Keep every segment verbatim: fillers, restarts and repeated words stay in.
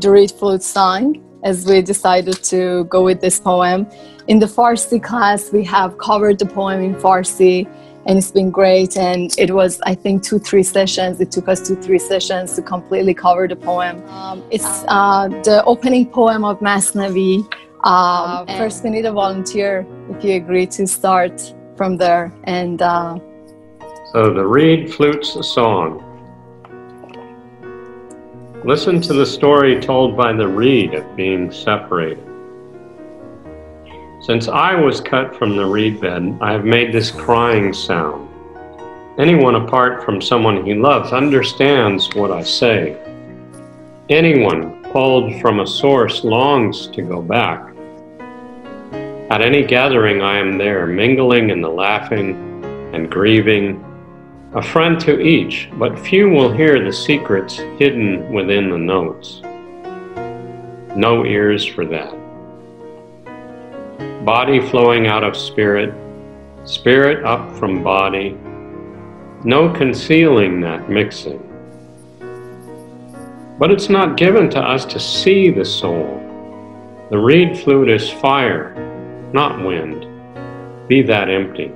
the reed flute song, as we decided to go with this poem. In the Farsi class, we have covered the poem in Farsi, and it's been great. And it was, I think, two, three sessions. It took us two, three sessions to completely cover the poem. Um, it's uh, the opening poem of Masnavi. Um, first, we need a volunteer, if you agree to start from there. And uh, so the reed flute's a song. Listen to the story told by the reed of being separated. Since I was cut from the reed bed, I have made this crying sound. Anyone apart from someone he loves understands what I say. Anyone pulled from a source longs to go back. At any gathering I am there, mingling in the laughing and grieving, a friend to each, but few will hear the secrets hidden within the notes. No ears for that. Body flowing out of spirit, spirit up from body, no concealing that mixing. But it's not given to us to see the soul. The reed flute is fire, not wind. Be that empty.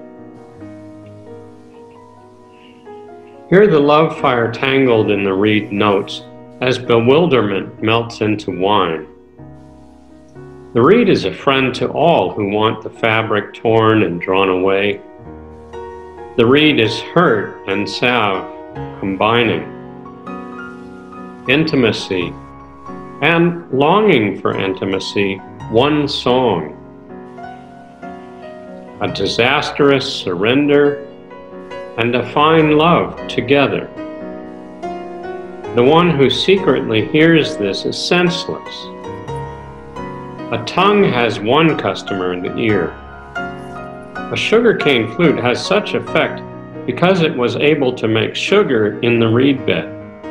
Hear the love fire tangled in the reed notes as bewilderment melts into wine. The reed is a friend to all who want the fabric torn and drawn away. The reed is hurt and salve combining. Intimacy and longing for intimacy, one song. A disastrous surrender and a fine love together. The one who secretly hears this is senseless. A tongue has one customer in the ear. A sugarcane flute has such effect because it was able to make sugar in the reed bed.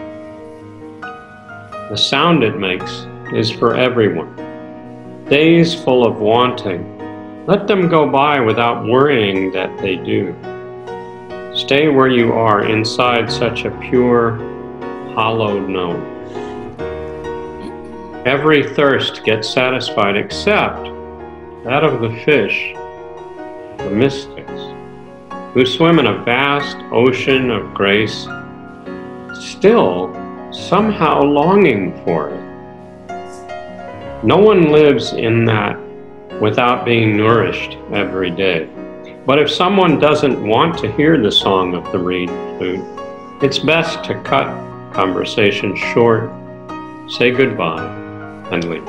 The sound it makes is for everyone. Days full of wanting, let them go by without worrying that they do. Stay where you are inside such a pure, hollowed note. Every thirst gets satisfied except that of the fish, the mystics, who swim in a vast ocean of grace, still somehow longing for it. No one lives in that without being nourished every day. But if someone doesn't want to hear the song of the reed flute, it's best to cut conversation short, say goodbye, and leave.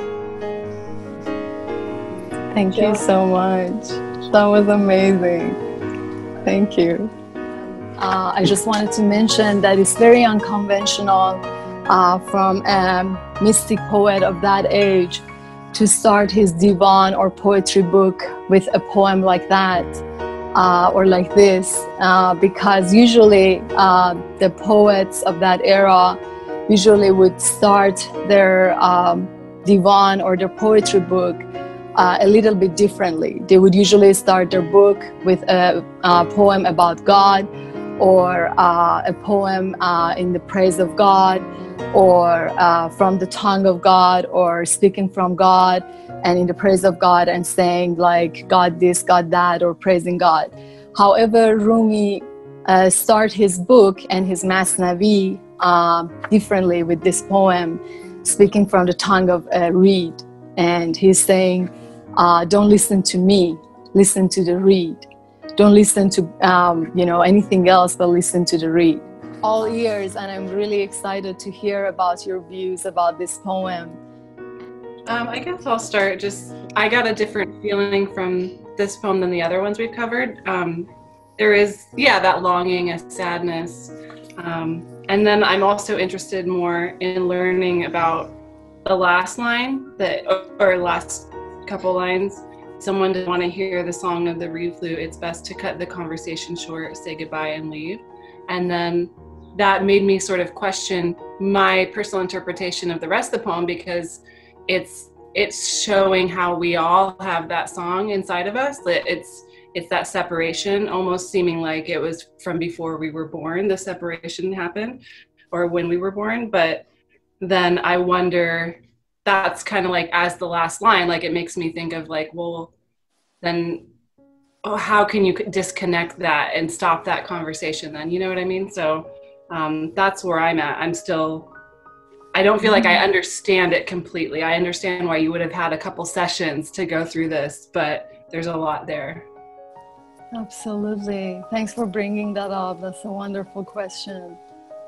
Thank you so much. That was amazing. Thank you. Uh, I just wanted to mention that it's very unconventional uh, from a mystic poet of that age to start his divan or poetry book with a poem like that. Uh, or like this, uh, because usually uh, the poets of that era usually would start their um, divan or their poetry book uh, a little bit differently. They would usually start their book with a, a poem about God, or uh, a poem uh, in the praise of God, or uh, from the tongue of God, or speaking from God and in the praise of God and saying like God this, God that, or praising God. However, Rumi uh, start his book and his Masnavi uh, differently with this poem, speaking from the tongue of a reed. And he's saying, uh, don't listen to me, listen to the reed. Don't listen to um, you know, anything else, but listen to the reed. All ears, and I'm really excited to hear about your views about this poem. Um, I guess I'll start just, I got a different feeling from this poem than the other ones we've covered. Um, there is, yeah, that longing, a sadness. Um, and then I'm also interested more in learning about the last line, that, or last couple lines. Someone doesn't want to hear the song of the reed flute, it's best to cut the conversation short, say goodbye and leave. And then that made me sort of question my personal interpretation of the rest of the poem, because it's it's showing how we all have that song inside of us. That it's it's that separation, almost seeming like it was from before we were born, the separation happened, or when we were born. But then I wonder that's kind of like, as the last line, like it makes me think of like, well, then oh, how can you disconnect that and stop that conversation then? You know what I mean? So um, that's where I'm at. I'm still, I don't feel like I understand it completely. I understand why you would have had a couple sessions to go through this, but there's a lot there. Absolutely. Thanks for bringing that up. That's a wonderful question.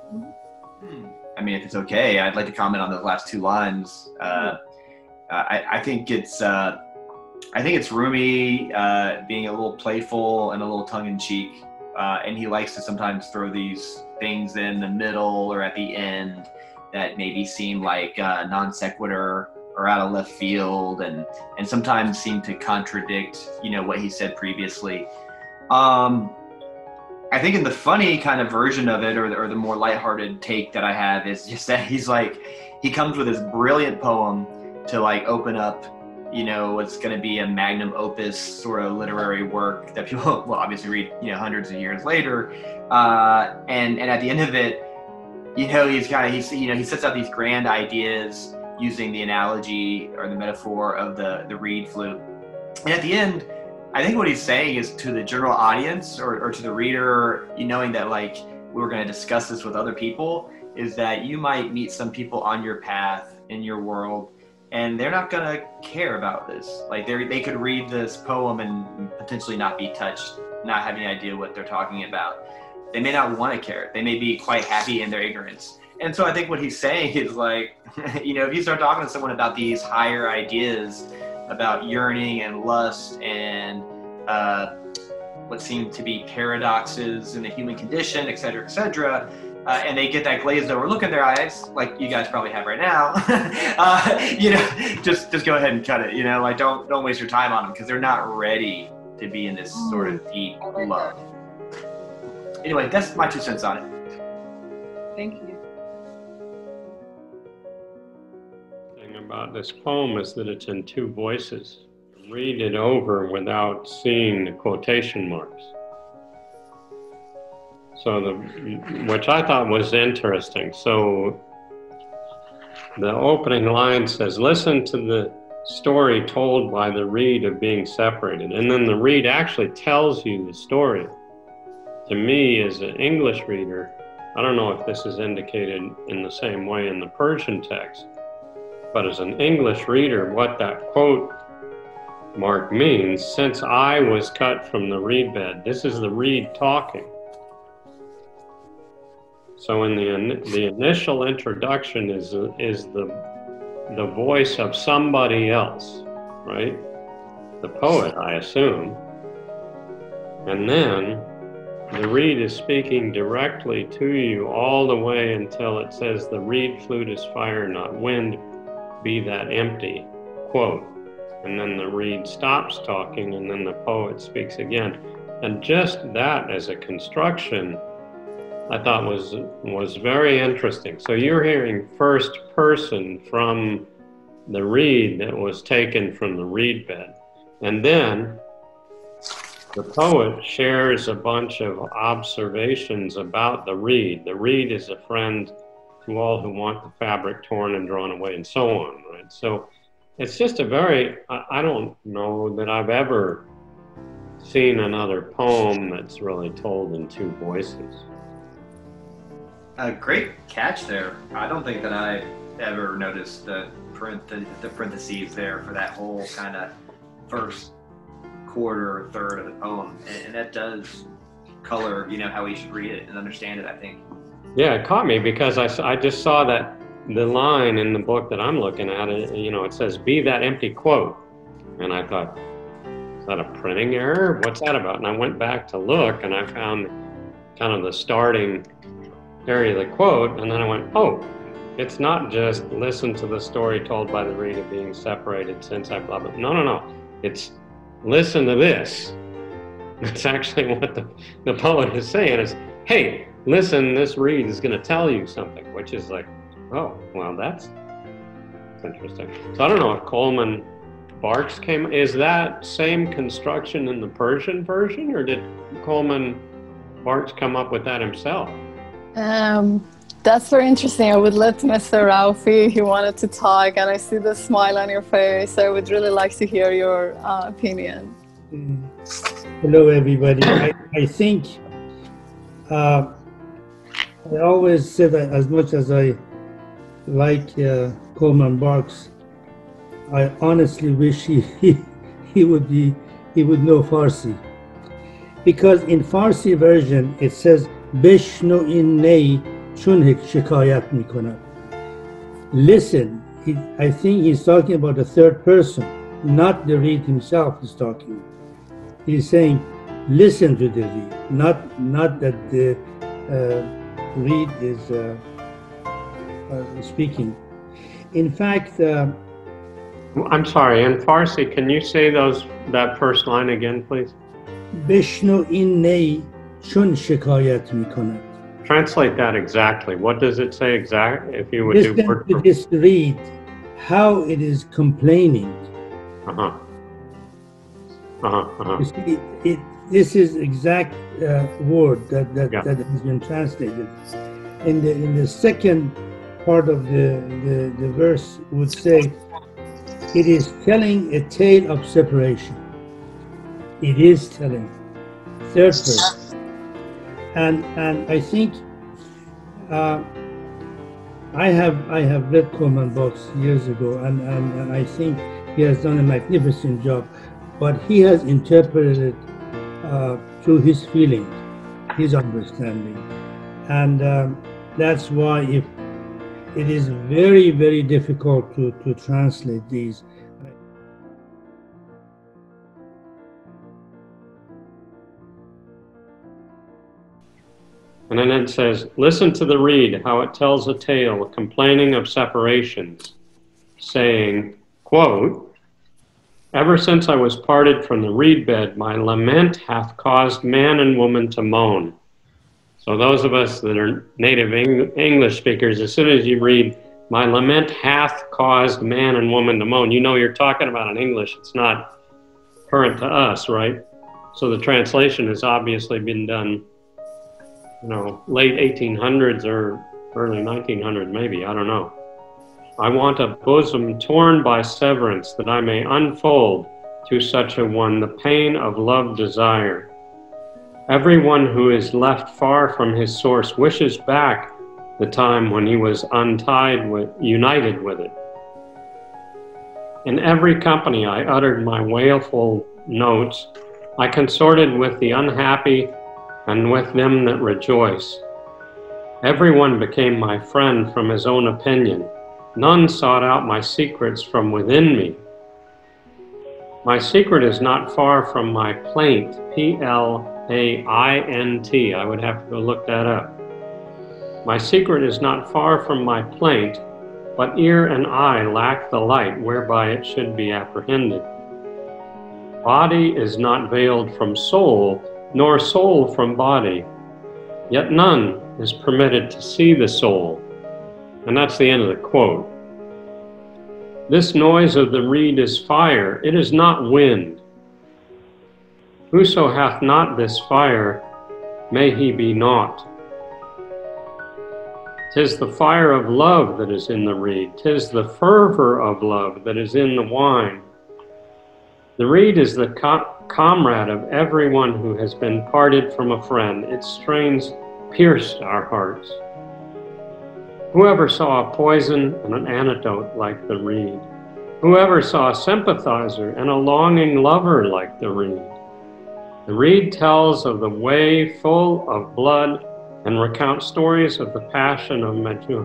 I mean, if it's okay, I'd like to comment on those last two lines. Uh, I, I think it's, uh, I think it's Rumi uh, being a little playful and a little tongue-in-cheek, uh, and he likes to sometimes throw these things in the middle or at the end that maybe seem like uh, non sequitur or out of left field, and and sometimes seem to contradict, you know, what he said previously. Um, I think in the funny kind of version of it, or the, or the more lighthearted take that I have, is just that he's like, he comes with this brilliant poem to like open up, you know, what's going to be a magnum opus sort of literary work that people will obviously read, you know, hundreds of years later. Uh, and, and at the end of it, you know, he's kind of, he's, you know, he sets out these grand ideas using the analogy or the metaphor of the, the reed flute. And at the end, I think what he's saying is to the general audience or, or to the reader, you knowing that like, we're going to discuss this with other people, is that you might meet some people on your path in your world, and they're not gonna care about this. Like they they could read this poem and potentially not be touched, not have any idea what they're talking about. They may not want to care. They may be quite happy in their ignorance. And so I think what he's saying is like, you know, if you start talking to someone about these higher ideas about yearning and lust and uh, what seem to be paradoxes in the human condition, et cetera, et cetera, Uh, and they get that glazed over look in their eyes, like you guys probably have right now, uh, you know, just just go ahead and cut it. You know, like don't don't waste your time on them because they're not ready to be in this sort of deep love. Anyway, that's my two cents on it. Thank you. The thing about this poem is that it's in two voices. Read it over without seeing the quotation marks. So the, which I thought was interesting. So the opening line says, listen to the story told by the reed of being separated. And then the reed actually tells you the story. To me, as an English reader, I don't know if this is indicated in the same way in the Persian text, but as an English reader, what that quote mark means, since I was cut from the reed bed, this is the reed talking. So in the the initial introduction is is the the voice of somebody else, right? The poet, I assume. And then the reed is speaking directly to you all the way until it says, the reed flute is fire, not wind, be that empty, quote. And then the reed stops talking, and then the poet speaks again. And just that as a construction, I thought was was very interesting. So you're hearing first person from the reed that was taken from the reed bed. And then the poet shares a bunch of observations about the reed. The reed is a friend to all who want the fabric torn and drawn away, and so on, right? So it's just a very, I don't know that I've ever seen another poem that's really told in two voices. A great catch there. I don't think that I ever noticed the, parenth the parentheses there for that whole kind of first quarter or third of the poem, and, and that does color, you know, how we should read it and understand it, I think. Yeah, it caught me because I, I just saw that the line in the book that I'm looking at, it, you know, it says, be that empty quote. And I thought, is that a printing error? What's that about? And I went back to look, and I found kind of the starting area of the quote, and then I went, oh, it's not just listen to the story told by the reed of being separated since I blah, blah. No, no, no. It's listen to this. That's actually what the, the poet is saying is, hey, listen, this reed is going to tell you something, which is like, oh, well, that's, that's interesting. So I don't know if Coleman Barks came, is that same construction in the Persian version, or did Coleman Barks come up with that himself? Um, That's very interesting. I would let Mister Raufi, he wanted to talk, and I see the smile on your face. I would really like to hear your uh, opinion. Mm. Hello, everybody. I, I think uh, I always say that as much as I like uh, Coleman Barks, I honestly wish he, he, he would be, he would know Farsi. Because in Farsi version, it says, Beshno in nei chun shikayat mikonad. Listen, he, I think he's talking about the third person, not the reed himself is talking. He's saying, listen to the reed, not, not that the uh, reed is uh, uh, speaking. In fact, uh, I'm sorry, in Farsi, can you say those that first line again, please? Beshno in nei chun shikayat mikonad. Translate that exactly. What does it say exactly? If you would Listen do word to for this reed, how it is complaining. Uh-huh. Uh-huh. Uh-huh. You see, it, this is exact uh, word that, that, Yeah. that has been translated. In the, in the second part of the, the, the verse would say, it is telling a tale of separation. It is telling. Third person. And, and I think uh, I have I have read Coleman Barks years ago, and, and, and I think he has done a magnificent job. But he has interpreted it uh, through his feeling, his understanding. And um, that's why if it is very, very difficult to, to translate these. And then it says, listen to the reed, how it tells a tale, complaining of separations, saying, quote, ever since I was parted from the reed bed, my lament hath caused man and woman to moan. So those of us that are native Eng English speakers, as soon as you read, my lament hath caused man and woman to moan, you know you're talking about in English. It's not current to us, right? So the translation has obviously been done, you know, late eighteen hundreds or early nineteen hundreds, maybe, I don't know. I want a bosom torn by severance, that I may unfold to such a one the pain of love desire. Everyone who is left far from his source wishes back the time when he was untied with, united with it. In every company I uttered my wailful notes. I consorted with the unhappy and with them that rejoice. Everyone became my friend from his own opinion. None sought out my secrets from within me. My secret is not far from my plaint, P L A I N T. I would have to go look that up. My secret is not far from my plaint, but ear and eye lack the light whereby it should be apprehended. Body is not veiled from soul, nor soul from body, yet none is permitted to see the soul. And that's the end of the quote. This noise of the reed is fire, it is not wind. Whoso hath not this fire, may he be naught. 'Tis the fire of love that is in the reed, 'tis the fervor of love that is in the wine. The reed is the co comrade of everyone who has been parted from a friend. Its strains pierced our hearts. Whoever saw a poison and an antidote like the reed? Whoever saw a sympathizer and a longing lover like the reed? The reed tells of the way full of blood and recounts stories of the passion of Majnun.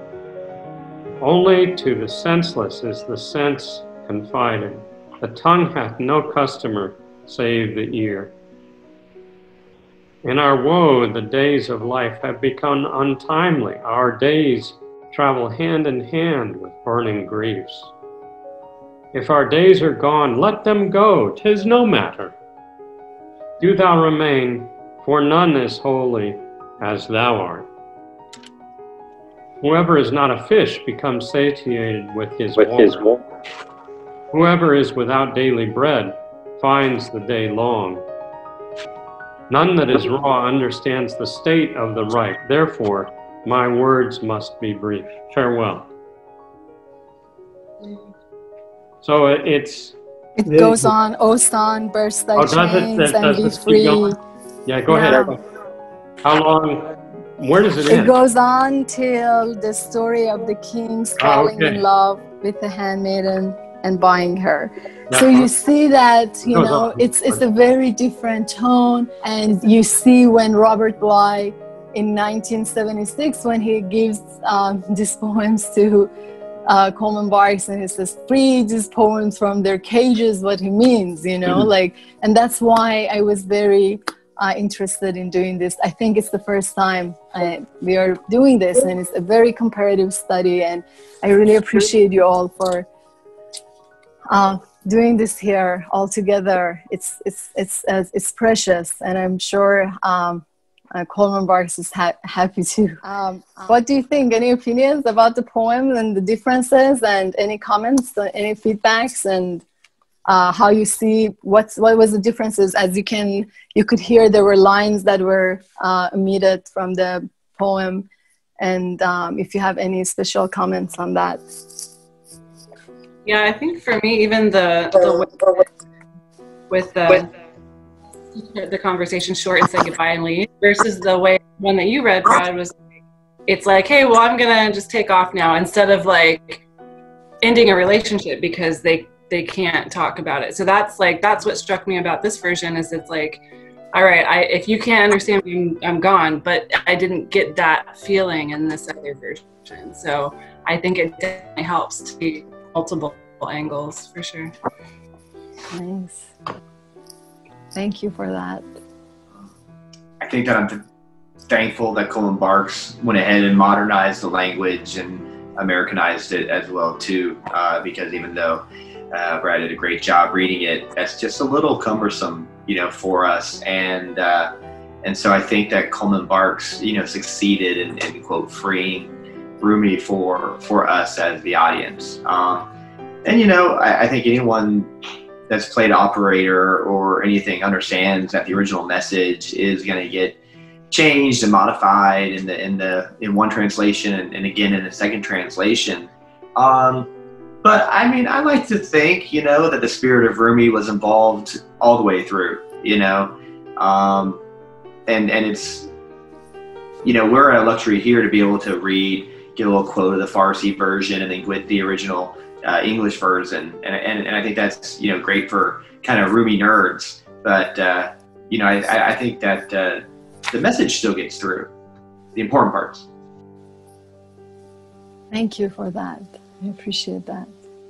Only to the senseless is the sense confided. The tongue hath no customer save the ear. In our woe, the days of life have become untimely. Our days travel hand in hand with burning griefs. If our days are gone, let them go, 'tis no matter. Do thou remain, for none is holy as thou art. Whoever is not a fish becomes satiated with his with water. His water. Whoever is without daily bread finds the day long. None that is raw understands the state of the right. Therefore, My words must be brief. Farewell. So it's... It goes on, O son, burst thy Oh, does it? chains Does and it be keep free. going? Yeah, go Yeah. ahead. How long? Where does it It end? goes on till the story of the kings falling Oh, okay. in love with the handmaiden and buying her. Yeah. So you see that, you Goes know, on. it's it's a very different tone. And you see when Robert Bly in nineteen seventy-six, when he gives um, these poems to uh, Coleman Barks, and he says, free these poems from their cages, what he means, you know, Mm-hmm. like, and that's why I was very uh, interested in doing this. I think it's the first time uh, we are doing this, and it's a very comparative study, and I really appreciate you all for uh, doing this here all together. It's, it's, it's, uh, it's precious, and I'm sure um, Uh, Coleman Barks is ha happy too. Um, what do you think? Any opinions about the poem and the differences, and any comments, uh, any feedbacks, and uh, how you see what's what was the differences? As you can, you could hear there were lines that were uh, omitted from the poem, and um, if you have any special comments on that. Yeah, I think for me, even the, the with the the conversation short and say goodbye and leave, versus the way one that you read, Brad, was it's like, hey, well, I'm gonna just take off now, instead of like ending a relationship because they they can't talk about it. So that's like that's what struck me about this version, is it's like, all right, I if you can't understand me, I'm, I'm gone, but I didn't get that feeling in this other version. So I think it definitely helps to be multiple angles for sure. Nice. Thank you for that. I think that I'm thankful that Coleman Barks went ahead and modernized the language and Americanized it as well too, uh, because even though uh, Brad did a great job reading it, that's just a little cumbersome, you know, for us. And uh, and so I think that Coleman Barks, you know, succeeded in, in quote freeing Rumi for for us as the audience. Um, and you know, I, I think anyone that's played operator or anything understands that the original message is going to get changed and modified in the in the in one translation and, and again in the second translation. Um, but I mean, I like to think, you know, that the spirit of Rumi was involved all the way through, you know, um, and and it's, you know, we're a luxury here to be able to read, get a little quote of the Farsi version, and then get the original Uh, English version, and, and and I think that's, you know, great for kind of Rumi nerds. But uh, you know, I I think that uh, the message still gets through, the important parts. Thank you for that. I appreciate that.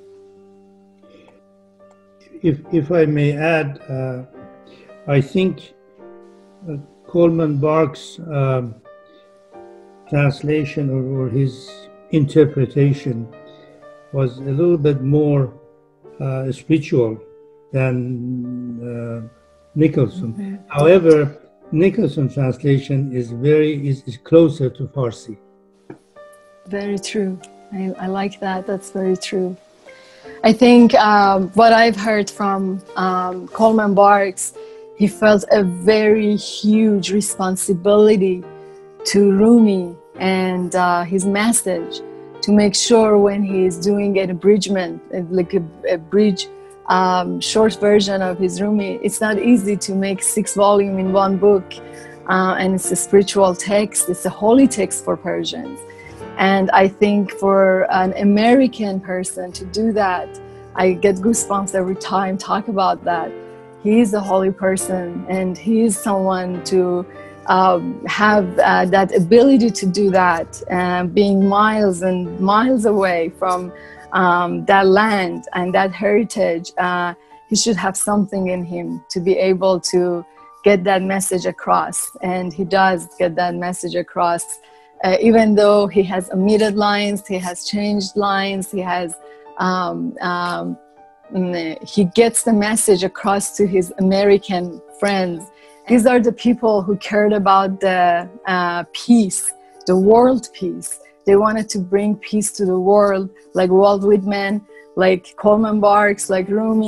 If if I may add, uh, I think uh, Coleman Barks' um, translation or, or his interpretation was a little bit more uh, spiritual than uh, Nicholson. Mm-hmm. However, Nicholson's translation is very is, is closer to Farsi. Very true. I, I like that. That's very true. I think um, what I've heard from um, Coleman Barks, he felt a very huge responsibility to Rumi and uh, his message, to make sure when he's doing an abridgment, like a, a bridge, um, short version of his Rumi, it's not easy to make six volume in one book, uh, and it's a spiritual text, it's a holy text for Persians. And I think for an American person to do that, I get goosebumps every time I talk about that. He's a holy person, and he's someone to Um, have uh, that ability to do that, uh, being miles and miles away from um, that land and that heritage. Uh, he should have something in him to be able to get that message across, and he does get that message across. Uh, even though he has omitted lines, he has changed lines, he has um, um, he gets the message across to his American friends. These are the people who cared about the uh, peace, the world peace. They wanted to bring peace to the world, like Walt Whitman, like Coleman Barks, like Rumi.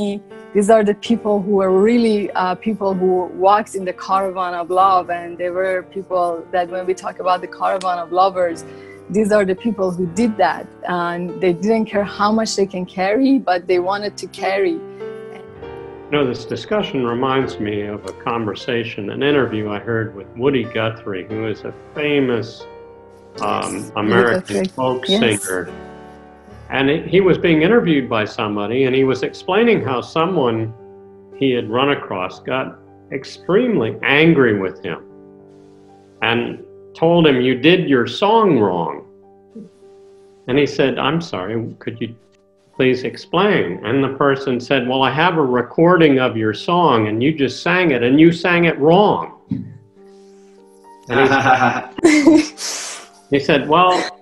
these are the people who were really uh, people who walked in the caravan of love, and they were people that when we talk about the caravan of lovers, these are the people who did that, and they didn't care how much they can carry, but they wanted to carry. You know, this discussion reminds me of a conversation, an interview I heard with Woody Guthrie, who is a famous um, American folk yes. singer. And it, he was being interviewed by somebody, and he was explaining how someone he had run across got extremely angry with him and told him, "You did your song wrong." And he said, "I'm sorry, could you please explain?" And the person said, "Well, I have a recording of your song and you just sang it and you sang it wrong." And he, said, he said, "Well,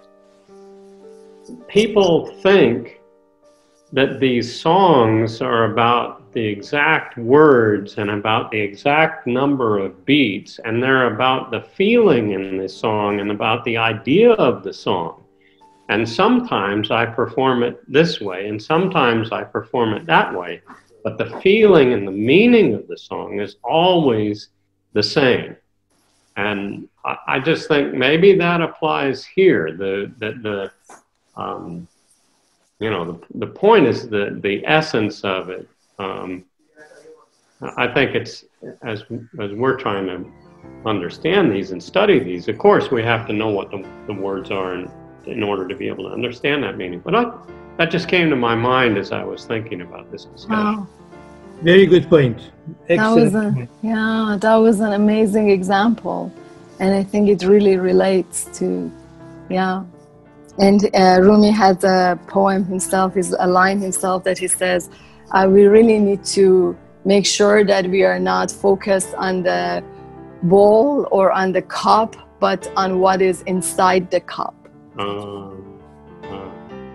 people think that these songs are about the exact words and about the exact number of beats, and they're about the feeling in the song and about the idea of the song. And sometimes I perform it this way, and sometimes I perform it that way. But the feeling and the meaning of the song is always the same." And I, I just think maybe that applies here. The, the, the um, you know, the, the point is the, the essence of it. Um, I think it's, as, as we're trying to understand these and study these, of course we have to know what the, the words are and in order to be able to understand that meaning. But I, that just came to my mind as I was thinking about this discussion. Wow. Very good point. Excellent. That was a, yeah, that was an amazing example. And I think it really relates to, yeah. And uh, Rumi has a poem himself, is a line himself that he says, uh, we really need to make sure that we are not focused on the bowl or on the cup, but on what is inside the cup. Uh, uh.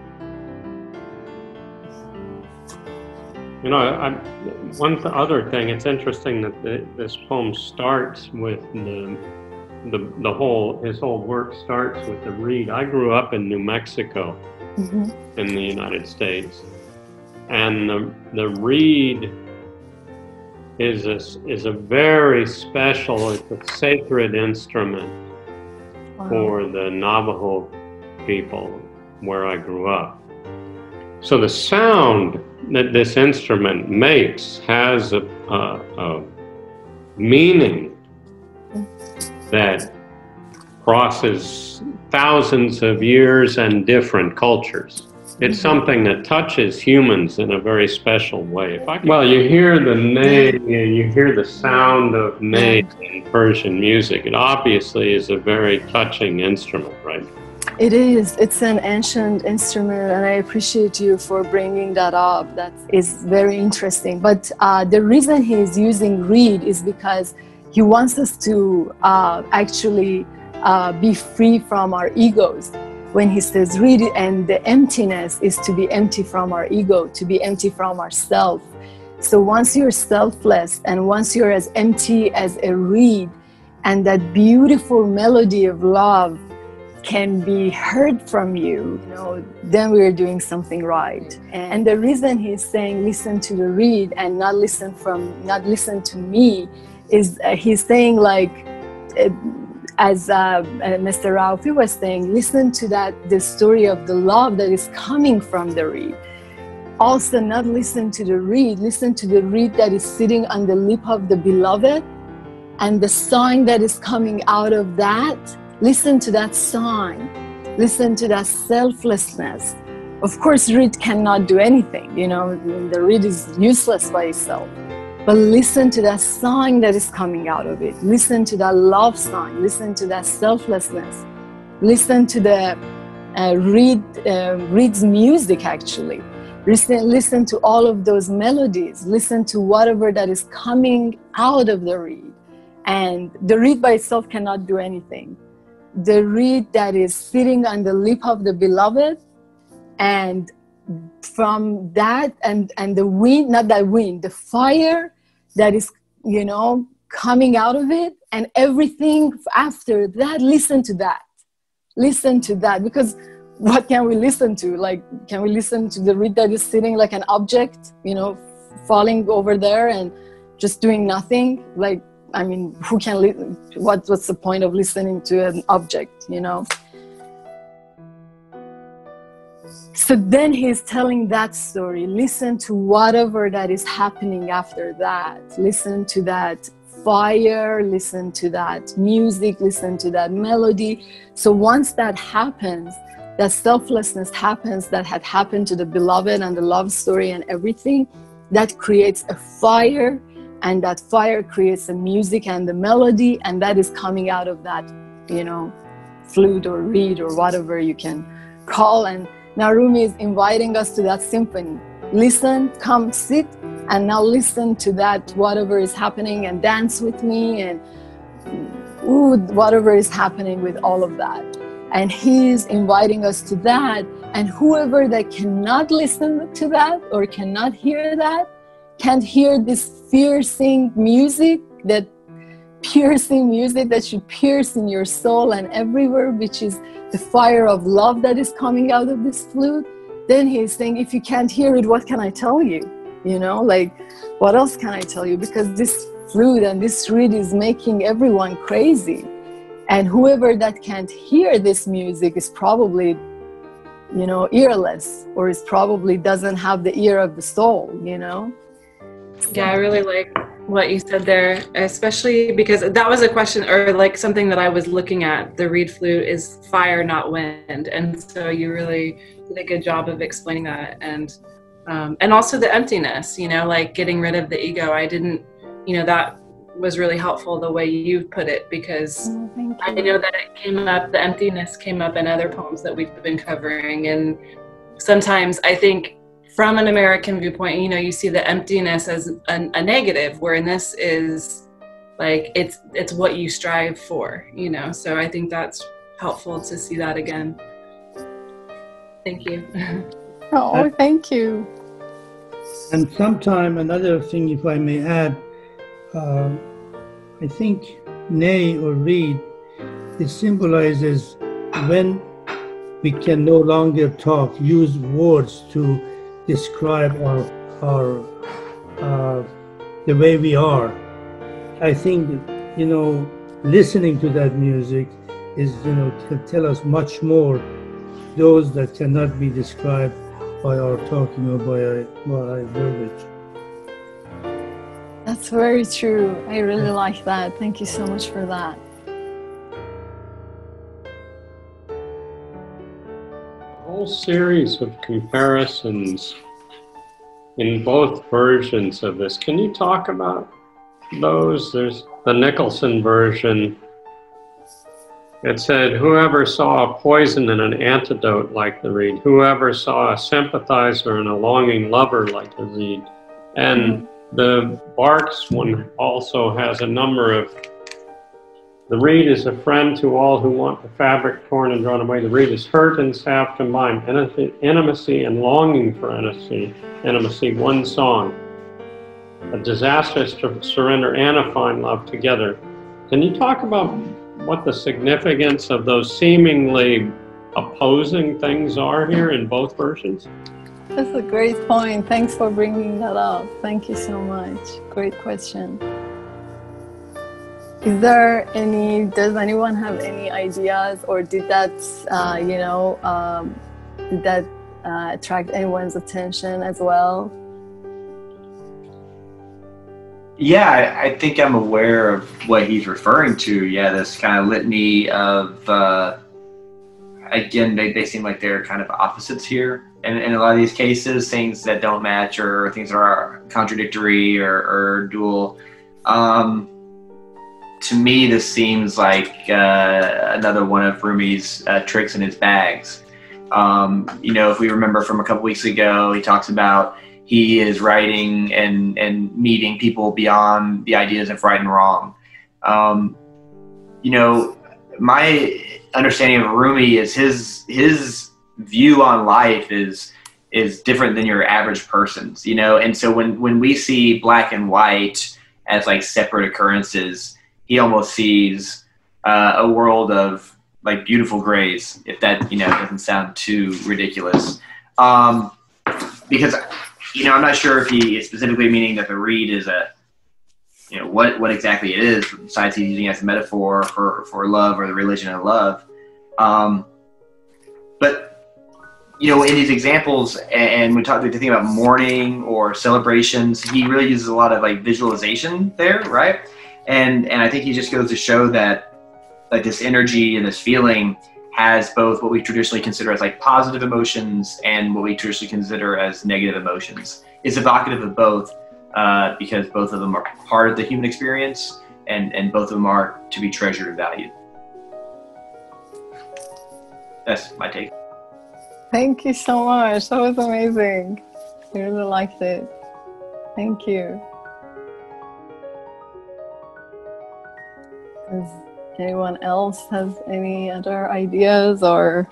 You know, I, one th other thing, it's interesting that the, this poem starts with the, the, the whole, his whole work starts with the reed. I grew up in New Mexico, mm-hmm. in the United States, and the, the reed is a, is a very special, it's a sacred instrument. Wow. For the Navajo people where I grew up. So the sound that this instrument makes has a, a, a meaning that crosses thousands of years and different cultures. It's something that touches humans in a very special way. If I can, well, you hear the ney, you hear the sound of ney in Persian music. It obviously is a very touching instrument, right? It is. It's an ancient instrument, and I appreciate you for bringing that up. That is very interesting. But uh, the reason he is using reed is because he wants us to uh, actually uh, be free from our egos. When he says reed, and the emptiness is to be empty from our ego, to be empty from ourself. So once you're selfless, and once you're as empty as a reed, and that beautiful melody of love can be heard from you, you know, then we're doing something right. And the reason he's saying listen to the reed and not listen from, not listen to me, is uh, he's saying like, uh, as uh, uh, Mister Raufi was saying, listen to that, the story of the love that is coming from the reed. Also, not listen to the reed, listen to the reed that is sitting on the lip of the beloved, and the song that is coming out of that. Listen to that song. Listen to that selflessness. Of course, reed cannot do anything, you know, the reed is useless by itself. But listen to that song that is coming out of it. Listen to that love song. Listen to that selflessness. Listen to the uh, reed, uh, reed's music, actually. Listen, listen to all of those melodies. Listen to whatever that is coming out of the reed. And the reed by itself cannot do anything. The reed that is sitting on the lip of the beloved, and from that, and, and the wind, not that wind, the fire that is, you know, coming out of it, and everything after that, listen to that. Listen to that, because what can we listen to? Like, can we listen to the reed that is sitting like an object, you know, falling over there and just doing nothing. Like, I mean, who can, li what, what's the point of listening to an object, you know? So then he's telling that story. Listen to whatever that is happening after that. Listen to that fire, listen to that music, listen to that melody. So once that happens, that selflessness happens, that had happened to the beloved and the love story and everything, that creates a fire, and that fire creates the music and the melody, and that is coming out of that, you know, flute or reed or whatever you can call. And now Rumi is inviting us to that symphony. Listen, come sit, and now listen to that, whatever is happening, and dance with me, and ooh, whatever is happening with all of that. And he's inviting us to that. And whoever that cannot listen to that or cannot hear that, can't hear this piercing music, that piercing music that should pierce in your soul and everywhere, which is the fire of love that is coming out of this flute, then he's saying, if you can't hear it, what can I tell you? You know, like, what else can I tell you? Because this flute and this reed is making everyone crazy. And whoever that can't hear this music is probably, you know, earless, or is probably doesn't have the ear of the soul, you know? Yeah, I really like what you said there, especially because that was a question, or like something that I was looking at. The reed flute is fire, not wind. And so you really did a good job of explaining that. And um, and also the emptiness, you know, like getting rid of the ego. I didn't, you know, that was really helpful the way you put it, because oh, I know that it came up, the emptiness came up in other poems that we've been covering. And sometimes I think from an American viewpoint, you know, you see the emptiness as a, a negative, where in this is like, it's, it's what you strive for, you know? So I think that's helpful to see that again. Thank you. Oh, thank you. And sometime another thing, if I may add, uh, I think nay or reed, it symbolizes when we can no longer talk, use words to describe our, our uh, the way we are. I think, you know, listening to that music is, you know, can tell us much more, those that cannot be described by our talking or by our, by our verbiage. That's very true. I really like that. Thank you so much for that. A whole series of comparisons in both versions of this. Can you talk about those? There's the Nicholson version. It said, whoever saw a poison and an antidote like the reed, whoever saw a sympathizer and a longing lover like the reed. And the Barks one also has a number of, the reed is a friend to all who want the fabric torn and drawn away. The reed is hurt and salve combined, intimacy and longing for intimacy, intimacy, one song. A disastrous surrender and a fine love together. Can you talk about what the significance of those seemingly opposing things are here in both versions? That's a great point. Thanks for bringing that up. Thank you so much. Great question. Is there any, does anyone have any ideas, or did that, uh, you know, um, did that uh, attract anyone's attention as well? Yeah, I, I think I'm aware of what he's referring to. Yeah, this kind of litany of, uh, again, they, they seem like they're kind of opposites here. And in a lot of these cases, things that don't match, or things that are contradictory or, or dual. Um, to me, this seems like uh, another one of Rumi's uh, tricks in his bags. Um, you know, if we remember from a couple weeks ago, he talks about he is writing and, and meeting people beyond the ideas of right and wrong. Um, you know, my understanding of Rumi is his his view on life is is different than your average person's, you know? And so when, when we see black and white as like separate occurrences, he almost sees uh, a world of like beautiful grays, if that, you know, doesn't sound too ridiculous. Um, because you know, I'm not sure if he is specifically meaning that the reed is a, you know, what, what exactly it is, besides he's using it as a metaphor for, for love or the religion of love. Um, but, you know, in these examples, and we talk, we think about mourning or celebrations, he really uses a lot of like visualization there, right? And and I think he just goes to show that like this energy and this feeling has both what we traditionally consider as like positive emotions and what we traditionally consider as negative emotions. It's evocative of both uh, because both of them are part of the human experience, and, and both of them are to be treasured and valued. That's my take. Thank you so much. That was amazing. I really liked it. Thank you. Does anyone else has any other ideas or?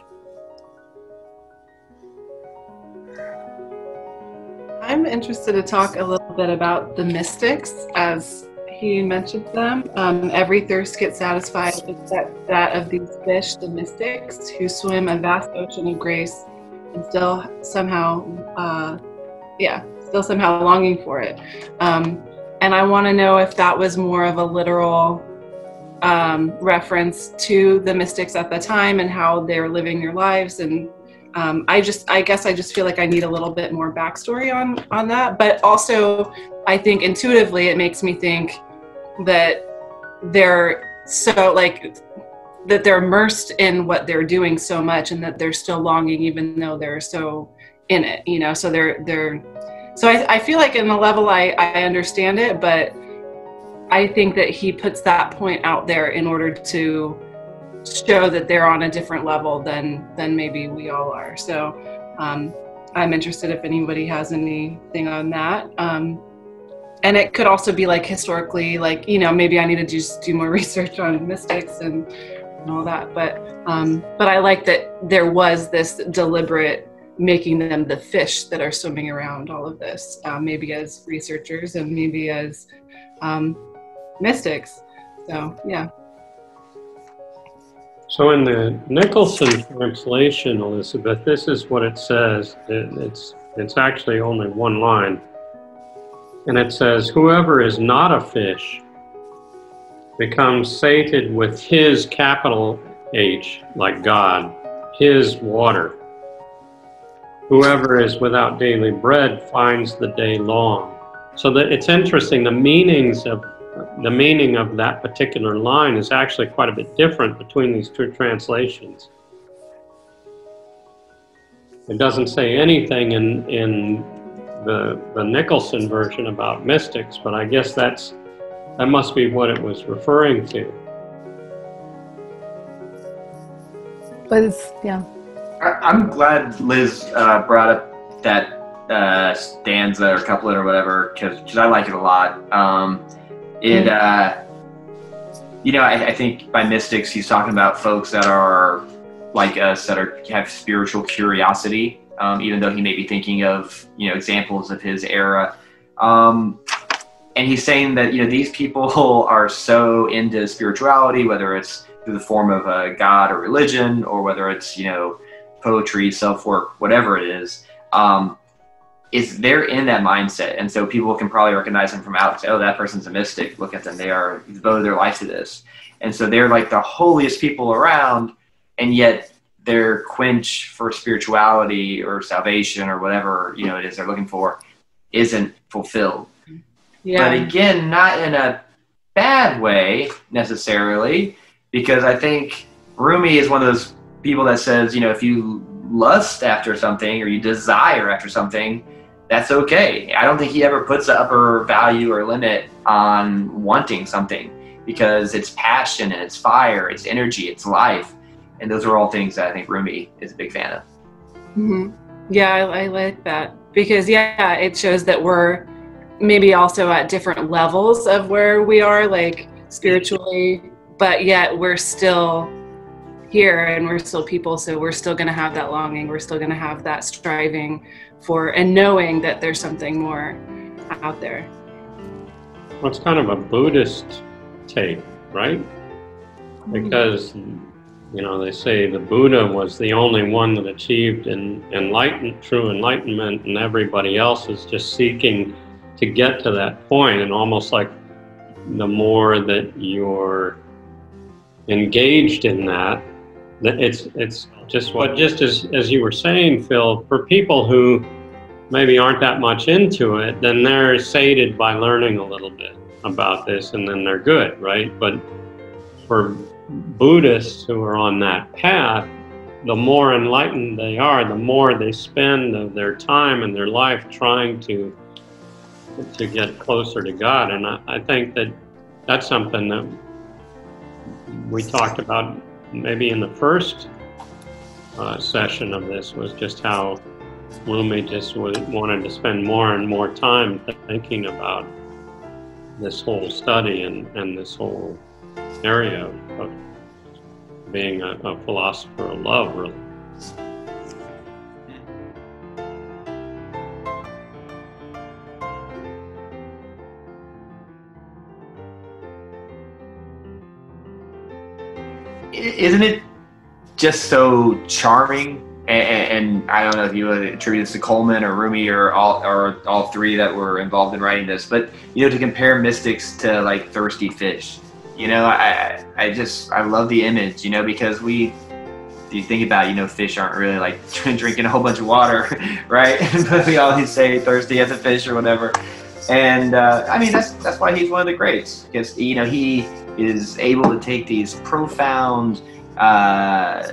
I'm interested to talk a little bit about the mystics as he mentioned them. Um, every thirst gets satisfied except that of these fish, the mystics, who swim a vast ocean of grace and still somehow, uh, yeah, still somehow longing for it. Um, and I want to know if that was more of a literal um, reference to the mystics at the time and how they're living their lives. And um, I just, I guess I just feel like I need a little bit more backstory on, on that. But also, I think intuitively it makes me think that they're so like, that they're immersed in what they're doing so much, and that they're still longing even though they're so in it, you know, so they're, they're, so I, I feel like in a level I, I understand it, but I think that he puts that point out there in order to show that they're on a different level than, than maybe we all are. So um, I'm interested if anybody has anything on that. Um, and it could also be like historically, like, you know, maybe I need to just do more research on mystics and, and all that. But, um, but I like that there was this deliberate making them the fish that are swimming around all of this, um, maybe as researchers and maybe as um, mystics. So, yeah. So in the Nicholson translation, Elizabeth, this is what it says. It, it's, it's actually only one line. And it says, whoever is not a fish becomes sated with his, capital H, like God, his water. Whoever is without daily bread finds the day long. So that it's interesting, the meanings of the meaning of that particular line is actually quite a bit different between these two translations. It doesn't say anything in in the the Nicholson version about mystics, but I guess that's that must be what it was referring to. But it's, yeah. I'm glad Liz uh, brought up that uh, stanza or couplet or whatever, because I like it a lot. Um, it, uh, you know, I, I think by mystics he's talking about folks that are like us, that are have spiritual curiosity. Um, even though he may be thinking of, you know, examples of his era. Um, and he's saying that, you know, these people are so into spirituality, whether it's through the form of a god or religion, or whether it's, you know, poetry, self-work, whatever it is, um, is they're in that mindset. And so people can probably recognize them from out and say, oh, that person's a mystic. Look at them. They are devoted their life to this. And so they're like the holiest people around, and yet their quench for spirituality or salvation or whatever, you know, it is they're looking for isn't fulfilled. Yeah. But again, not in a bad way necessarily, because I think Rumi is one of those people that says, you know, if you lust after something or you desire after something, that's okay. I don't think he ever puts an upper value or limit on wanting something, because it's passion and it's fire, it's energy, it's life. And those are all things that I think Rumi is a big fan of. Mm-hmm. Yeah, I, I like that, because yeah, it shows that we're maybe also at different levels of where we are, like spiritually, but yet we're still here and we're still people. So we're still going to have that longing. We're still going to have that striving for, and knowing that there's something more out there. Well, it's kind of a Buddhist take, right? Because You know, they say the Buddha was the only one that achieved en enlighten true enlightenment, and everybody else is just seeking to get to that point. And almost like the more that you're engaged in that, that it's it's just what just as as you were saying, Phil, for people who maybe aren't that much into it, then they're sated by learning a little bit about this, and then they're good, right? But for Buddhists who are on that path, the more enlightened they are, the more they spend of their time and their life trying to to get closer to God. And I, I think that that's something that we talked about maybe in the first uh, session of this, was just how Rumi just was, wanted to spend more and more time thinking about this whole study and, and this whole area of, of being a, a philosopher of love, really. Isn't it just so charming? And, and I don't know if you would attribute this to Coleman or Rumi or all or all three that were involved in writing this, but you know, to compare mystics to like thirsty fish, you know, I I just I love the image, you know, because we, if you think about it, you know, fish aren't really like drinking a whole bunch of water, right? But we always say thirsty as a fish or whatever. And uh, I mean, that's that's why he's one of the greats, because you know, he is able to take these profound uh,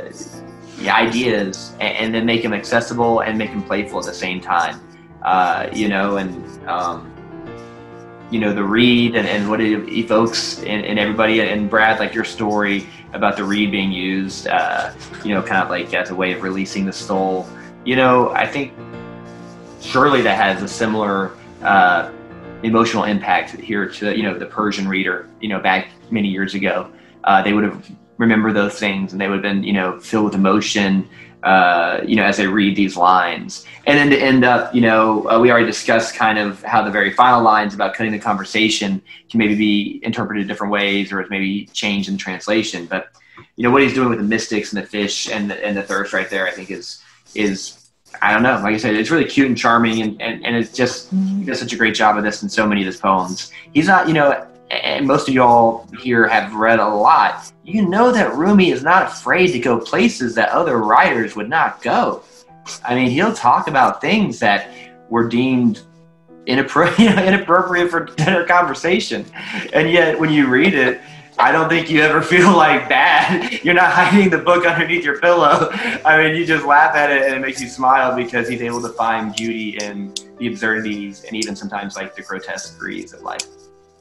ideas and, and then make them accessible and make them playful at the same time. Uh, you know, and um, you know, the reed and, and what it evokes in, in everybody. And Brad, like your story about the reed being used, uh, you know, kind of like as a way of releasing the soul. You know, I think surely that has a similar uh, emotional impact here to, you know, the Persian reader, you know, back many years ago. Uh, they would have remembered those things, and they would have been, you know, filled with emotion, uh, you know, as they read these lines. And then to end up, you know, uh, we already discussed kind of how the very final lines about cutting the conversation can maybe be interpreted different ways, or it's maybe changed in translation. But, you know, what he's doing with the mystics and the fish and the, and the thirst right there, I think is, is, I don't know, like I said, it's really cute and charming, and, and, and it's just, he does such a great job of this in so many of his poems. He's not, you know, and most of y'all here have read a lot, you know that Rumi is not afraid to go places that other writers would not go. I mean, he'll talk about things that were deemed inappro- you know, inappropriate for dinner conversation. And yet when you read it, I don't think you ever feel like bad. You're not hiding the book underneath your pillow. I mean, you just laugh at it and it makes you smile, because he's able to find beauty in the absurdities and even sometimes like the grotesqueries of life.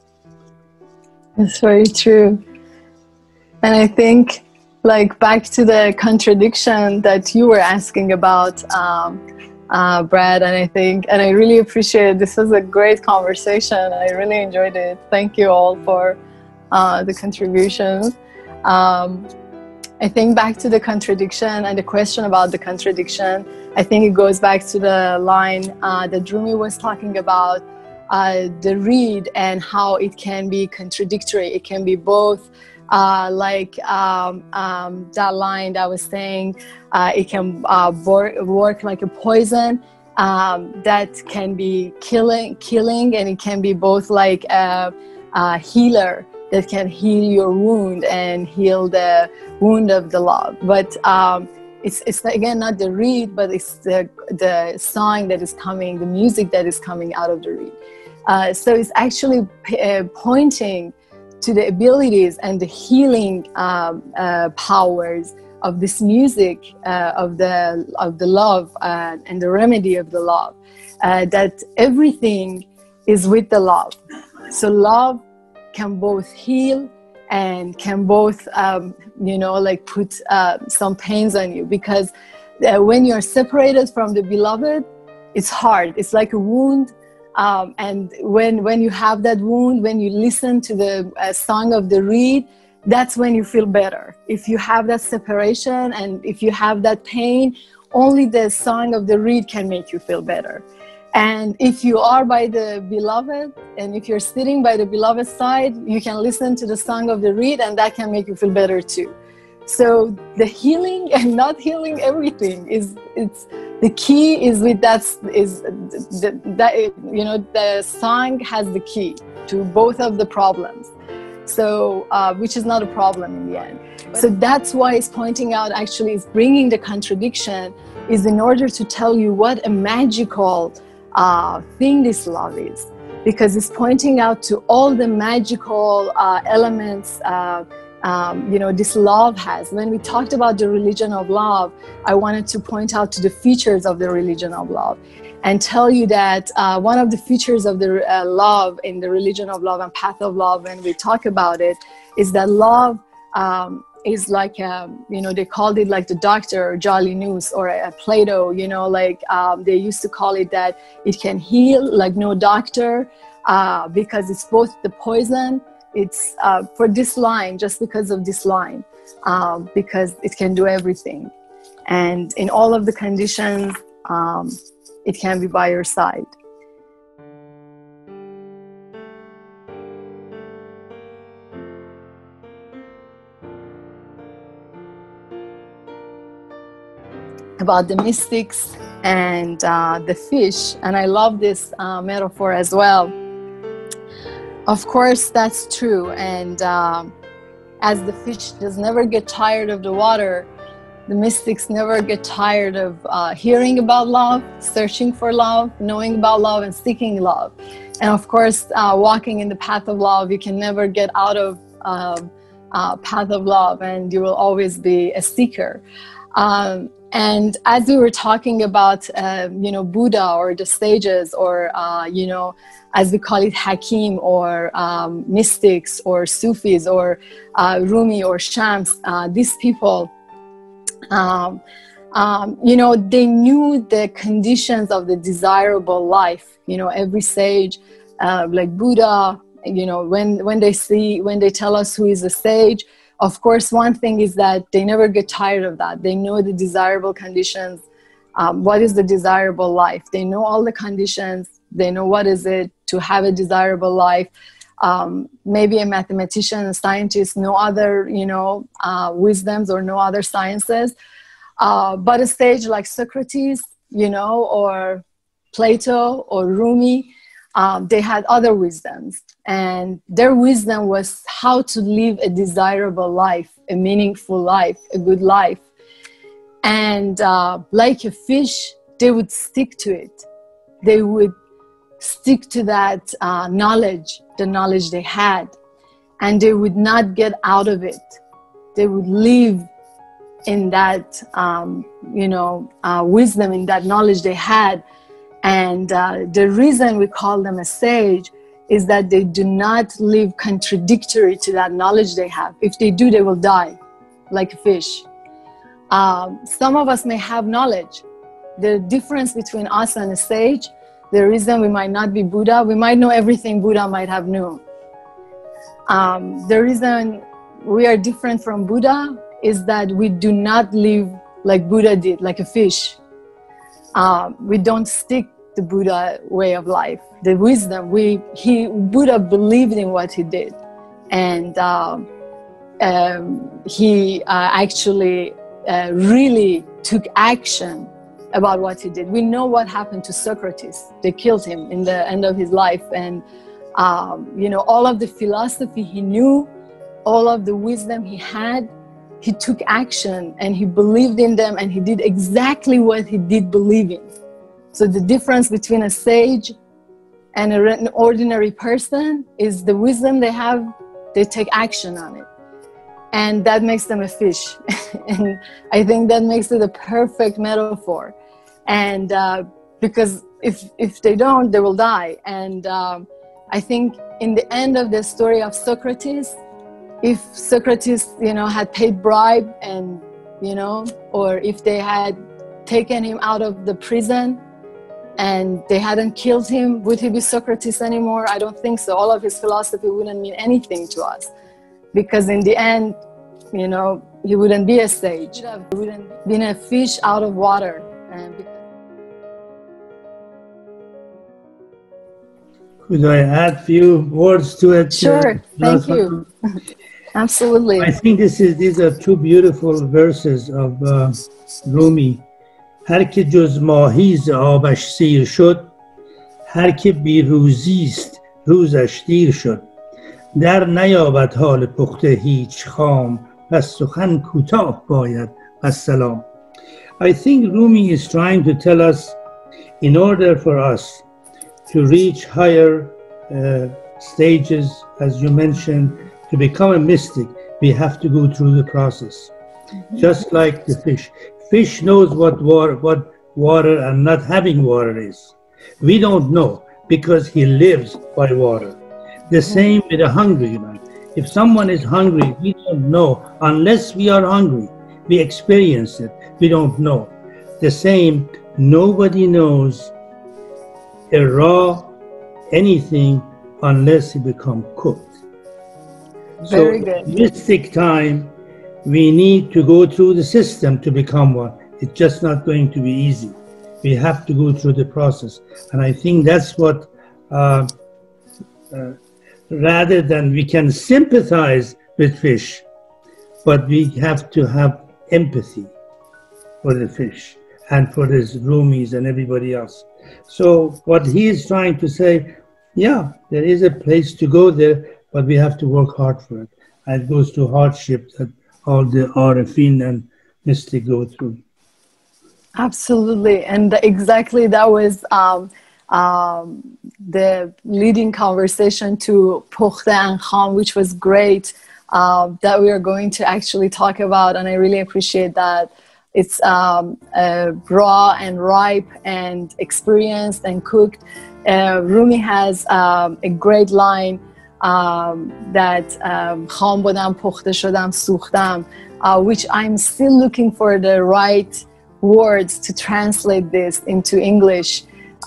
That's very true. And I think, like, back to the contradiction that you were asking about, um, uh, Brad, and I think, and I really appreciate it. This was a great conversation. I really enjoyed it. Thank you all for uh, the contributions. Um, I think back to the contradiction and the question about the contradiction, I think it goes back to the line uh, that Rumi was talking about, uh, the reed, and how it can be contradictory. It can be both uh, like um, um, that line that I was saying, uh, it can uh, work, work like a poison um, that can be killing, killing, and it can be both like a, a healer that can heal your wound and heal the wound of the love. But um, it's, it's again not the reed, but it's the, the song that is coming, the music that is coming out of the reed. Uh, so it's actually uh, pointing to the abilities and the healing um, uh, powers of this music, uh, of the of the love uh, and the remedy of the love. Uh, that everything is with the love. So love can both heal and can both, um, you know, like put uh, some pains on you, because uh, when you're separated from the beloved, it's hard. It's like a wound. Um, and when, when you have that wound, when you listen to the uh, song of the reed, that's when you feel better. If you have that separation and if you have that pain, only the song of the reed can make you feel better. And if you are by the beloved, and if you're sitting by the beloved side, you can listen to the song of the reed, and that can make you feel better too. So the healing and not healing everything is, it's, the key is with that, is the, that, you know, the song has the key to both of the problems. So, uh, which is not a problem in the end. So that's why it's pointing out, actually, it's bringing the contradiction, is in order to tell you what a magical uh, thing this love is. Because it's pointing out to all the magical uh, elements uh, um, you know, this love has. When we talked about the religion of love, I wanted to point out to the features of the religion of love and tell you that uh, one of the features of the uh, love in the religion of love and path of love, when we talk about it, is that love um, is like, a, you know, they called it like the doctor or Jolly News or a, a Plato, you know, like um, they used to call it that it can heal like no doctor uh, because it's both the poison, it's uh, for this line, just because of this line, um, because it can do everything. And in all of the conditions, um, it can be by your side. About the mystics and uh, the fish, and I love this uh, metaphor as well. Of course, that's true, and um, as the fish does never get tired of the water, the mystics never get tired of uh, hearing about love, searching for love, knowing about love, and seeking love. And of course, uh, walking in the path of love, you can never get out of uh, uh, path of love, and you will always be a seeker. Um, and as we were talking about, uh, you know, Buddha or the sages, or, uh, you know, as we call it, Hakim, or um, mystics, or Sufis, or uh, Rumi, or Shams, uh, these people, um, um, you know, they knew the conditions of the desirable life. You know, every sage, uh, like Buddha, you know, when, when they see, when they tell us who is a sage, of course, one thing is that they never get tired of that. They know the desirable conditions. Um, what is the desirable life? They know all the conditions. They know what is it to have a desirable life. Um, maybe a mathematician, a scientist, no other, you know, uh, wisdoms or no other sciences. Uh, but a sage like Socrates, you know, or Plato or Rumi, um, they had other wisdoms. And their wisdom was how to live a desirable life, a meaningful life, a good life. And uh, like a fish, they would stick to it. They would stick to that uh, knowledge, the knowledge they had, and they would not get out of it. They would live in that, um, you know, uh, wisdom, in that knowledge they had. And uh, the reason we call them a sage is that they do not live contradictory to that knowledge they have. If they do, they will die, like a fish. Um, some of us may have knowledge. The difference between us and a sage, the reason we might not be Buddha, we might know everything Buddha might have known. Um, the reason we are different from Buddha is that we do not live like Buddha did, like a fish. Um, we don't stick the Buddha way of life. The wisdom, we, he, Buddha believed in what he did. And um, um, he uh, actually uh, really took action about what he did. We know what happened to Socrates. They killed him in the end of his life. And, um, you know, all of the philosophy he knew, all of the wisdom he had, he took action and he believed in them, and he did exactly what he did believe in. So the difference between a sage and an ordinary person is the wisdom they have, they take action on it. And that makes them a fish. And I think that makes it a perfect metaphor. And uh, because if, if they don't, they will die. And um, I think in the end of the story of Socrates, if Socrates, you know, had paid bribe and, you know, or if they had taken him out of the prison and they hadn't killed him, would he be Socrates anymore? I don't think so. All of his philosophy wouldn't mean anything to us, because in the end, you know, he wouldn't be a sage. He wouldn't have been a fish out of water. And because could I add a few words to it? Sure, uh, thank you. Absolutely. I think this is these are two beautiful verses of uh, Rumi. هر که جز ماهی ز آبش سیر شد، هر که بی روزیست روزش دیر شد. در نیابد حال پخته هیچ خام، پس سخن کوتاه باید السلام. I think Rumi is trying to tell us, in order for us to reach higher uh, stages, as you mentioned, to become a mystic, we have to go through the process. Mm-hmm. Just like the fish. Fish knows what water, what water and not having water is. We don't know because he lives by water. The same with a hungry man. If someone is hungry, we don't know unless we are hungry. We experience it. We don't know. The same, nobody knows a raw anything unless it becomes cooked. Very so good. Mystic time, we need to go through the system to become one. It's just not going to be easy. We have to go through the process. And I think that's what, uh, uh, rather than we can sympathize with fish, but we have to have empathy for the fish and for his Rumis and everybody else. So what he is trying to say, yeah, there is a place to go there, but we have to work hard for it. And it goes to hardship that all the Arifin and mystic go through. Absolutely. And exactly that was um, um, the leading conversation to Pukhte and Kham, which was great, uh, that we are going to actually talk about. And I really appreciate that. It's um, uh, raw and ripe and experienced and cooked. Uh, Rumi has um, a great line um, that Kham bodam pukhte shodam sukhdam, which I'm still looking for the right words to translate this into English,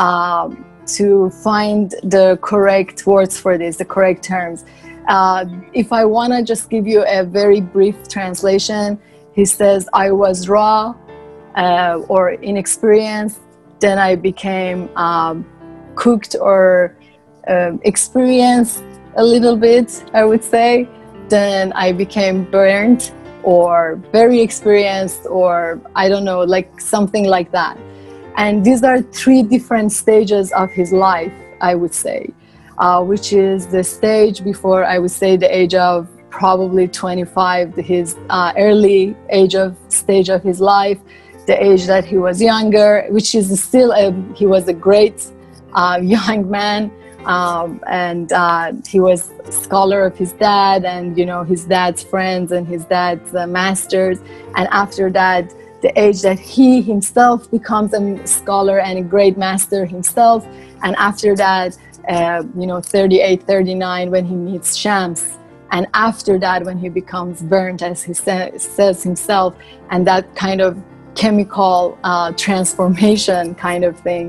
um, to find the correct words for this, the correct terms. Uh, if I want to just give you a very brief translation, he says, I was raw uh, or inexperienced, then I became um, cooked or uh, experienced a little bit, I would say. Then I became burnt or very experienced, or I don't know, like something like that. And these are three different stages of his life, I would say, uh, which is the stage before, I would say, the age of probably twenty-five, his uh, early age of stage of his life, the age that he was younger, which is still a, he was a great uh, young man, um, and uh, he was a scholar of his dad, and you know, his dad's friends and his dad's uh, masters. And after that, the age that he himself becomes a scholar and a great master himself. And after that, uh, you know, thirty-eight, thirty-nine, when he meets Shams. And after that, when he becomes burnt, as he sa says himself, and that kind of chemical uh, transformation kind of thing,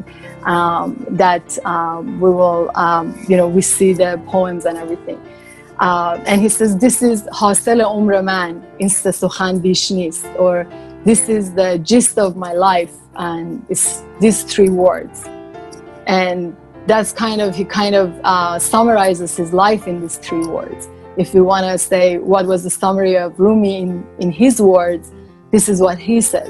um, that um, we will, um, you know, we see the poems and everything. Uh, and he says, this is Hasel Umr Man, insta sukhan bish nist, or this is the gist of my life, and it's these three words. And that's kind of, he kind of uh, summarizes his life in these three words. If you want to say what was the summary of Rumi in, in his words, this is what he says.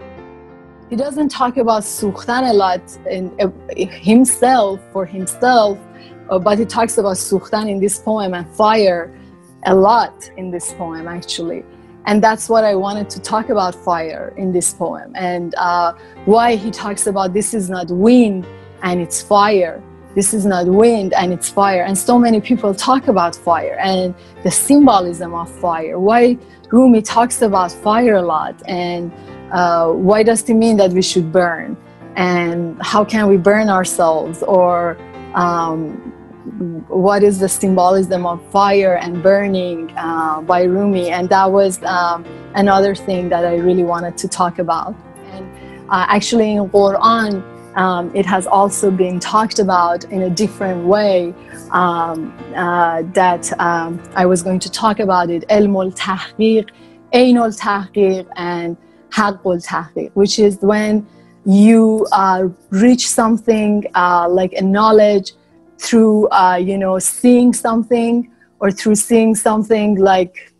He doesn't talk about sukhtan a lot in uh, himself, for himself, uh, but he talks about sukhtan in this poem and fire a lot in this poem, actually. And that's what I wanted to talk about, fire, in this poem. And uh, why he talks about this is not wind and it's fire. This is not wind and it's fire. And so many people talk about fire and the symbolism of fire. Why Rumi talks about fire a lot, and uh, why does it mean that we should burn? And how can we burn ourselves? Or um, what is the symbolism of fire and burning uh, by Rumi? And that was um, another thing that I really wanted to talk about. And uh, actually in Quran, Um, it has also been talked about in a different way, um, uh, that um, I was going to talk about it, ilm al-tahqiq, ayn al-tahqiq, and haqq al-tahqiq, which is when you uh, reach something uh, like a knowledge through, uh, you know, seeing something, or through seeing something like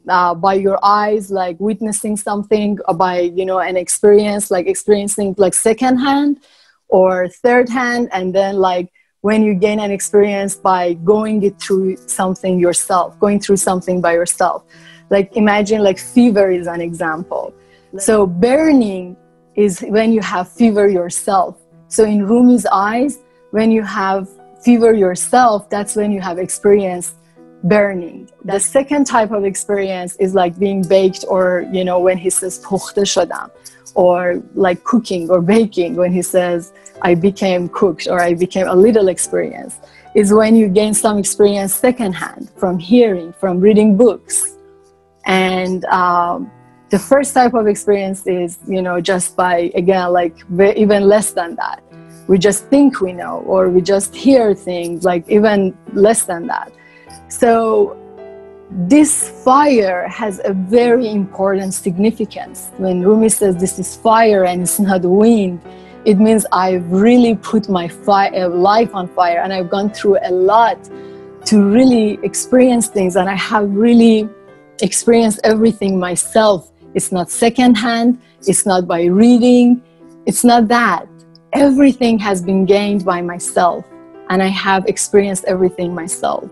uh, by your eyes, like witnessing something, by, you know, an experience, like experiencing like second hand or third hand, and then like when you gain an experience by going it through something yourself, going through something by yourself. Like imagine like fever is an example. So burning is when you have fever yourself. So in Rumi's eyes, when you have fever yourself, that's when you have experienced burning. The second type of experience is like being baked, or, you know, when he says pukhte shadam, or like cooking or baking, when he says I became cooked, or I became a little experience, is when you gain some experience secondhand from hearing, from reading books. And um, the first type of experience is, you know, just by, again, like even less than that. We just think we know, or we just hear things, like even less than that. So this fire has a very important significance. When Rumi says this is fire and it's not wind, it means I've really put my fire, life on fire, and I've gone through a lot to really experience things, and I have really experienced everything myself. It's not secondhand, it's not by reading, it's not that. Everything has been gained by myself, and I have experienced everything myself.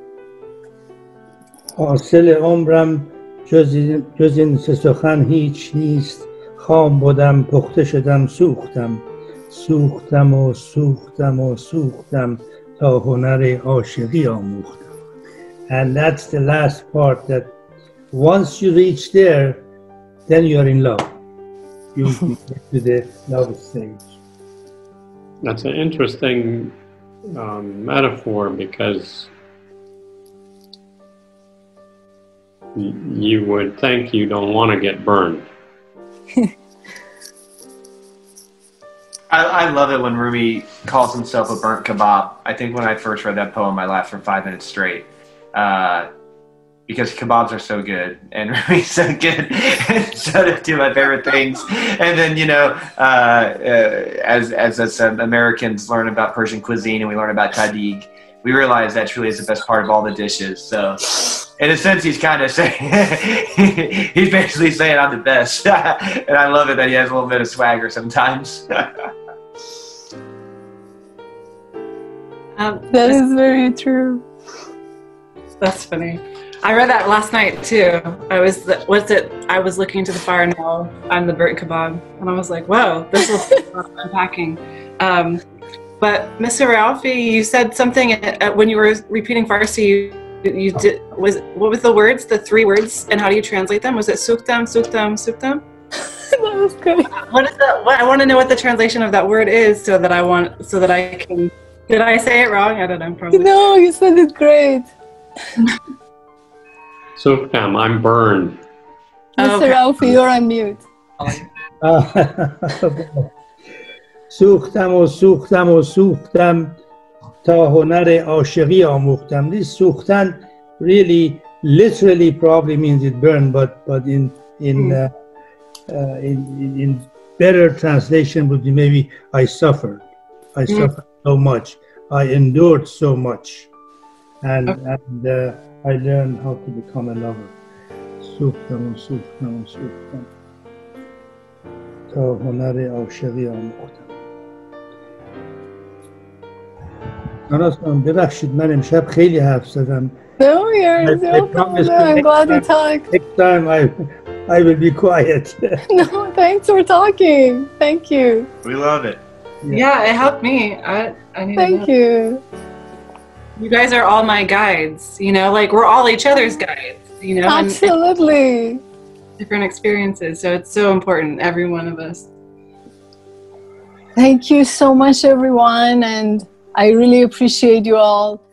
حاصل عمرم جز این, جز این سه سخن هیچ نیست. خام بودم پخته شدم سوختم سوختم و سوختم و سوختم تا هنر عاشقی آموختم. And that's the last part, that once you reach there, then you're in love. You get to the love stage. That's an interesting um, metaphor, because you would think you don't want to get burned. I, I love it when Rumi calls himself a burnt kebab. I think when I first read that poem, I laughed for five minutes straight. Uh, because kebabs are so good, and Rumi's so good. So they're two of my favorite things. And then, you know, uh, uh, as, as us um, Americans learn about Persian cuisine and we learn about tahdig, we realize that truly is the best part of all the dishes. So in a sense, he's kind of saying, he's basically saying I'm the best. And I love it that he has a little bit of swagger sometimes. um, That is very true. That's funny. I read that last night too. I was, what's it? I was looking to the fire now. I'm the burnt kebab, and I was like, "Whoa, this will be a lot of unpacking." Um, but Mister Ralphie, you said something at, at, when you were repeating Farsi. You, you did was what was the words? The three words, and how do you translate them? Was it suktam, suktam, suktam? That was good. What is that? What, I want to know what the translation of that word is, so that I want, so that I can. Did I say it wrong? I don't know. Probably. No, you said it great. Suktam, I'm burned. Mister Okay. Ralphie, you're on mute. سوختم و سوختم و سوختم تا هنر عاشقی آموختم. This سوختن really literally probably means it burned, but but in in uh, uh, in in better translation would be maybe I suffered. I Mm. suffered so much. I endured so much, and Okay. and uh, I learned how to become a lover. سوختم و سوختم و سوختم تا هنر عاشقی آموختم. ساناز خانم ببخشید من امشب خیلی حرف زدم. No, you're I- I no promise problem. I'm you glad you next talked. Next time I I will be quiet. No, thanks for talking. Thank you. We love it. Yeah, it helped me. I, I need to Thank know. you. You guys are all my guides, you know, like we're all each other's guides, you know, and Absolutely. different experiences. So it's so important, every one of us. Thank you so much, everyone. And I really appreciate you all